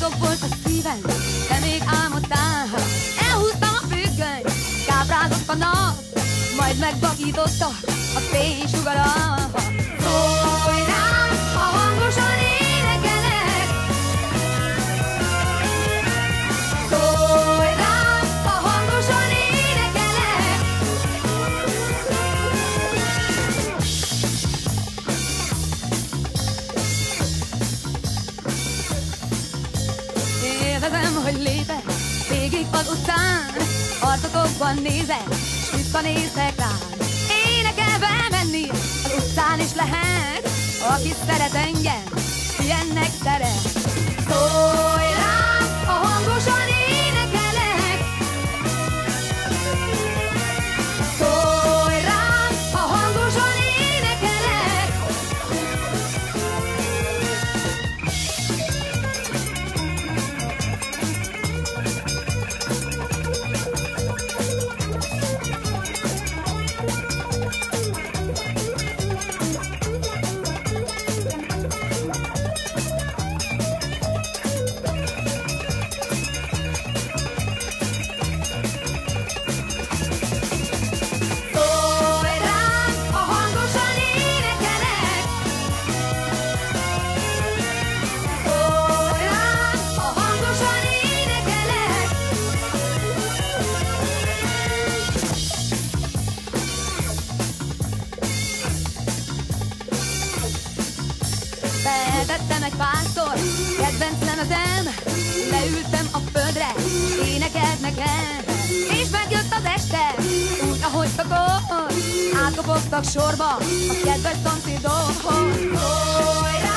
Boldog volt a szívem, de még álmodtál. Elhúztam a függöny, káprázott a nap, majd megvakította a fénysugara. Szólj rám, ha hangosan énekelek. Szólj rám, ha hangosan énekelek. Élvezem, hogy lépek végig az utcán, arcotokban nézek, s visszanézek rám. Énekelve menni az utcán is lehet, aki szeret engem, ilyennek szeret. Szólj rám, ha hangosan énekelek. Szólj rám, ha hangosan énekelek. Feltettem egy párszor, kedvenc lemezem, leültem a földre, énekelt nekem, és megjött az este, úgy ahogy szokott, átkopogtak sorba a kedves szomszédokhoz.